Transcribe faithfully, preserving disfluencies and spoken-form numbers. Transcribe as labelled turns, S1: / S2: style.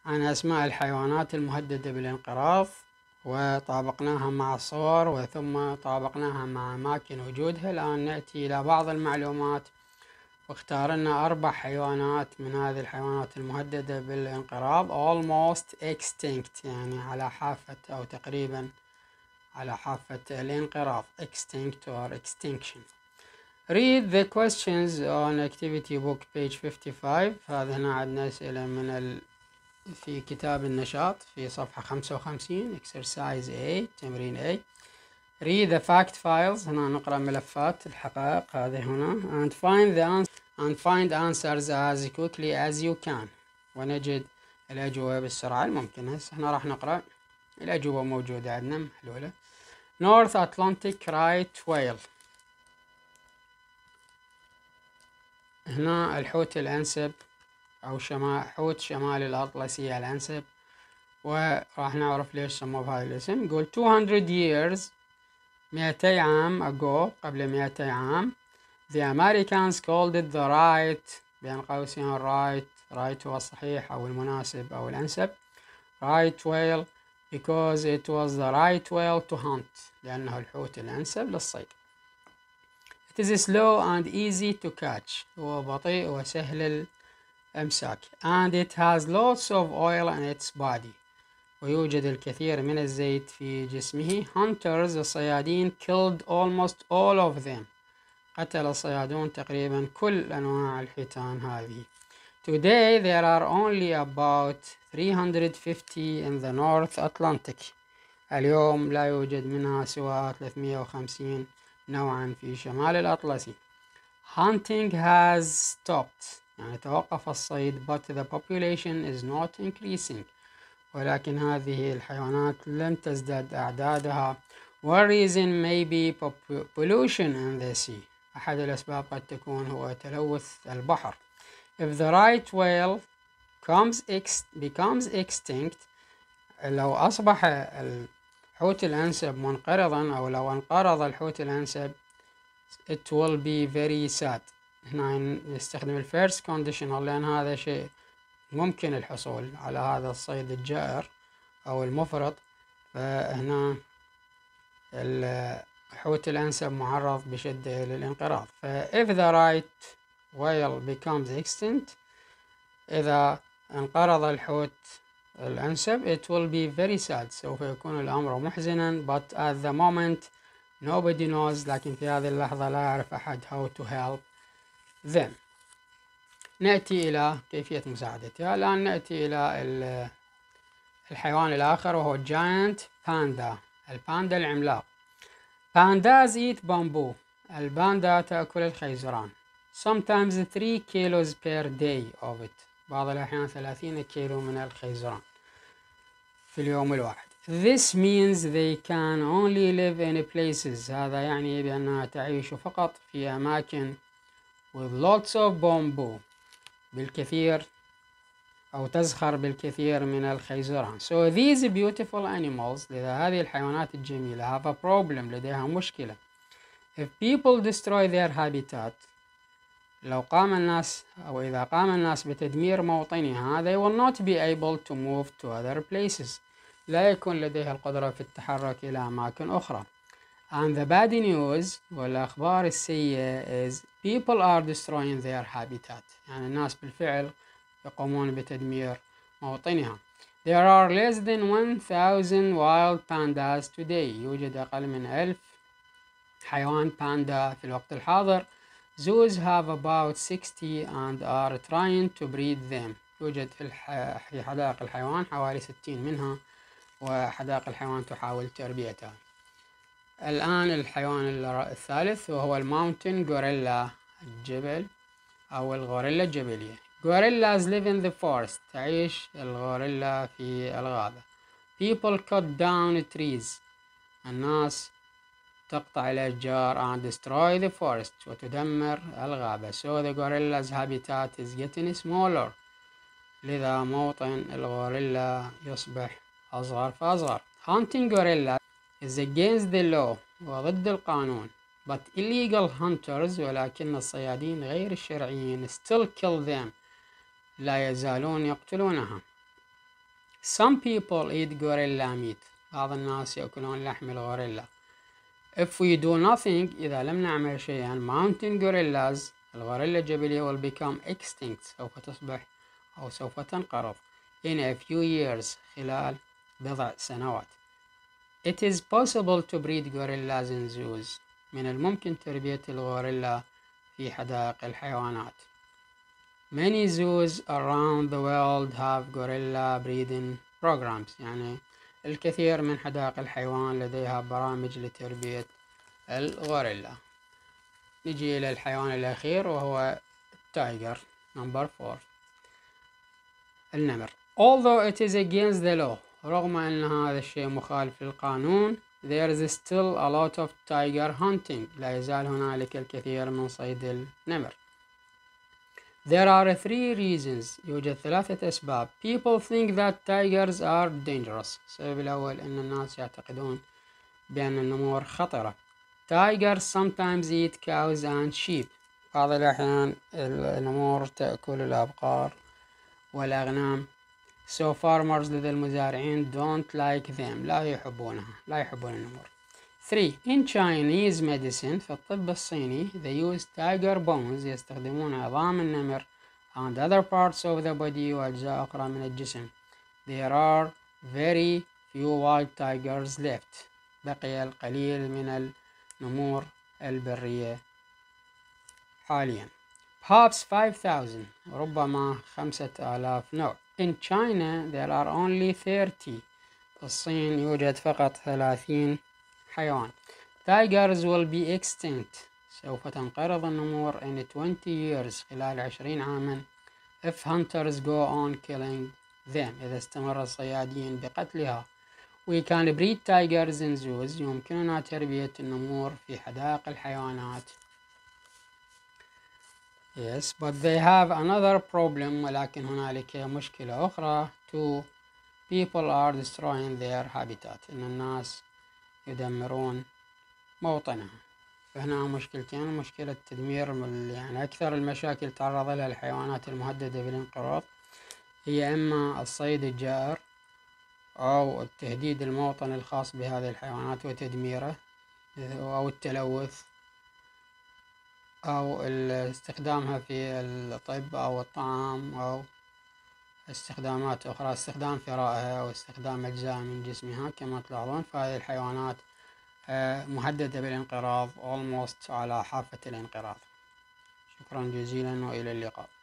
S1: عن أسماء الحيوانات المهددة بالانقراض، وطابقناها مع الصور وثم طابقناها مع أماكن وجودها. الآن نأتي إلى بعض المعلومات، واختارنا أربع حيوانات من هذه الحيوانات المهددة بالانقراض almost extinct، يعني على حافة أو تقريبا على حافة الانقراض extinct or extinction. Read the questions on activity book page fifty-five. هذا هنا عندنا أسئلة من ال... في كتاب النشاط في صفحة خمسة وخمسين exercise A تمرين A. Read the fact files. هنا نقرأ ملفات الحقائق هذه هنا and find the answer and find answers as quickly as you can. ونجد الأجوبة بالسرعة الممكنة. هنا راح نقرأ الأجوبة موجودة عندنا محلولة. North Atlantic right whale. هنا الحوت الأنسب أو شمال حوت شمال الأطلسي الأنسب، وراح نعرف ليش سموه بهذا الاسم. يقول two hundred years مئتي عام ago قبل مئتي عام the Americans called it the right بين قوسين right right هو الصحيح أو المناسب أو الأنسب right whale because it was the right whale to hunt لأنه الحوت الأنسب للصيد. It is slow and easy to catch هو بطيء وسهل الإمساك and it has lots of oil in its body ويوجد الكثير من الزيت في جسمه. Hunters الصيادين killed almost all of them قتل الصيادون تقريبا كل أنواع الحيتان هذه. Today there are only about three hundred fifty in the North Atlantic. اليوم لا يوجد منها سوى ثلاثمئة وخمسين نوعا في شمال الأطلسي. Hunting has stopped يعني توقف الصيد but the population is not increasing ولكن هذه الحيوانات لم تزداد أعدادها. One reason may be pollution in the sea. أحد الأسباب قد تكون هو تلوث البحر. If the right whale comes ex becomes extinct لو أصبح الحوت الأنسب منقرضا أو لو انقرض الحوت الأنسب it will be very sad. هنا نستخدم ال first conditional لأن هذا شيء ممكن الحصول على هذا الصيد الجائر أو المفرط، فهنا الحوت الأنسب معرض بشدة للانقراض. ف if the right whale becomes extinct إذا انقرض الحوت الأنسب it will be very sad سوف يكون الأمر محزنا but at the moment nobody knows لكن في هذه اللحظة لا يعرف أحد how to help them. نأتي إلى كيفية مساعدتها. الآن نأتي إلى الحيوان الآخر وهو giant panda الباندا العملاق. Pandas eat bamboo الباندا تأكل الخيزران. Sometimes three kilos per day of it بعض الأحيان ثلاثين كيلو من الخيزران في اليوم الواحد. This means they can only live in places هذا يعني بأنها تعيش فقط في أماكن with lots of bamboo بالكثير أو تزخر بالكثير من الخيزران. So these beautiful animals لذا هذه الحيوانات الجميلة have a problem لديها مشكلة. If people destroy their habitat لو قام الناس أو إذا قام الناس بتدمير موطنها they will not be able to move to other places لا يكون لديها القدرة في التحرك إلى أماكن أخرى. And the bad news والأخبار السيئة is people are destroying their habitat يعني الناس بالفعل يقومون بتدمير موطنها. There are less than one thousand wild pandas today يوجد أقل من ألف حيوان باندا في الوقت الحاضر. Zoos have about sixty and are trying to breed them يوجد في, الح... في حدائق الحيوان حوالي ستين منها وحدائق الحيوان تحاول تربيتها. الآن الحيوان الثالث وهو الماونتن غوريلا الجبل أو الغوريلا الجبلية. Gorillas live in the forest تعيش الغوريلا في الغابة. People cut down trees الناس تقطع الأشجار and destroy the forest وتدمر الغابة. So the gorilla's habitat is getting smaller لذا موطن الغوريلا يصبح أصغر فأصغر. Hunting gorilla is against the law وضد القانون but illegal hunters ولكن الصيادين غير الشرعيين still kill them لا يزالون يقتلونها. Some people eat gorilla meat. بعض الناس يأكلون لحم الغوريلا. If we do nothing, إذا لم نعمل شيئا, mountain gorillas, الغوريلا الجبلية will become extinct. سوف تصبح أو سوف تنقرض. In a few years, خلال بضع سنوات. It is possible to breed gorillas in zoos. من الممكن تربية الغوريلا في حدائق الحيوانات. Many zoos around the world have gorilla breeding programs. يعني الكثير من حدائق الحيوان لديها برامج لتربية الغوريلا. نجي إلى الحيوان الأخير وهو التايجر. number four. النمر. Although it is against the law, رغم أن هذا الشيء مخالف للقانون, there is still a lot of tiger hunting. لا يزال هنالك الكثير من صيد النمر. There are three reasons. يوجد ثلاثة أسباب. People think that tigers are dangerous. السبب الأول أن الناس يعتقدون بأن النمور خطرة. Tigers sometimes eat cows and sheep. بعض الأحيان النمور تأكل الأبقار والأغنام. So farmers لدى المزارعين don't like them. لا يحبونها. لا يحبون النمور. three. In Chinese medicine, في الطب الصيني, they use tiger bones. يستخدمون عظام النمر and other parts of the body وأجزاء أخرى من الجسم. There are very few wild tigers left. بقي القليل من النمور البرية حاليا. Perhaps five thousand. ربما خمسة آلاف نوع. In China there are only thirty. في الصين يوجد فقط ثلاثين حيوان. Tigers will be extinct. سوف تنقرض النمور in twenty years. خلال عشرين عاما. If hunters go on killing them. إذا استمر الصيادين بقتلها. We can breed tigers in zoos. يمكننا تربية النمور في حدائق الحيوانات. Yes, but they have another problem. ولكن هنالك مشكلة أخرى. Two people are destroying their habitat. إن الناس يدمرون موطنها. فهنا مشكلتين. مشكلة تدمير يعني أكثر المشاكل تعرض لها الحيوانات المهددة بالانقراض هي إما الصيد الجائر أو التهديد الموطني الخاص بهذه الحيوانات وتدميره أو التلوث أو استخدامها في الطب أو الطعام أو استخدامات أخرى، استخدام ثرائها أو استخدام أجزاء من جسمها. كما تلاحظون فهذه الحيوانات مهددة بالانقراض almost على حافة الانقراض. شكرا جزيلا وإلى اللقاء.